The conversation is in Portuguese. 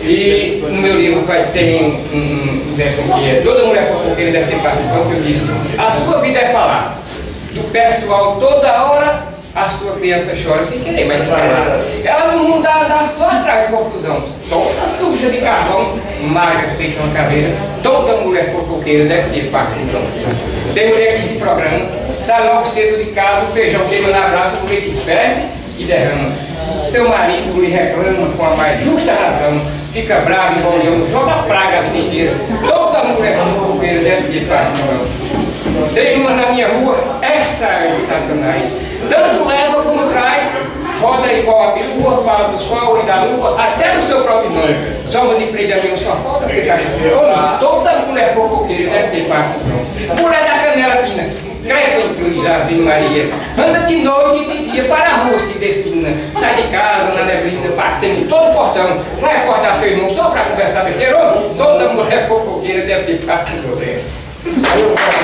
E no meu livro vai ter um verso que é: toda mulher fofoqueira deve ter parte do pão, que eu disse: a sua vida é falar do pessoal toda hora, a sua criança chora sem querer, mas calar. Ela no mundo dá só atrás de confusão, toda suja de carvão, magra, feita uma caveira. Toda mulher fofoqueira deve ter parte do pão. Tem mulher que se programa, sai logo cedo de casa, o feijão queima na brasa, o leite ferve e derrama. Seu marido lhe reclama com a mais justa razão, fica bravo e bolhão, joga praga a vida inteira. Toda mulher fofoqueira deve ter parte do pão. Tem uma na minha rua, esta é o Satanás. Tanto leva como traz, roda igual a perua, fala do sol e da lua, até do seu próprio nome. Soma de freio de só falta ser cachaceiro. Toda mulher fofoqueira deve ter parte do pão. Mulher da canela fina, crê em cruz, Ave Maria. Anda de noite e de dia para a rua se destina. Sai de casa na neblina, batendo em todo o portão. Vai acordar seu irmão só para conversar besteira. Toda mulher fofoqueira deve ter parte do pão.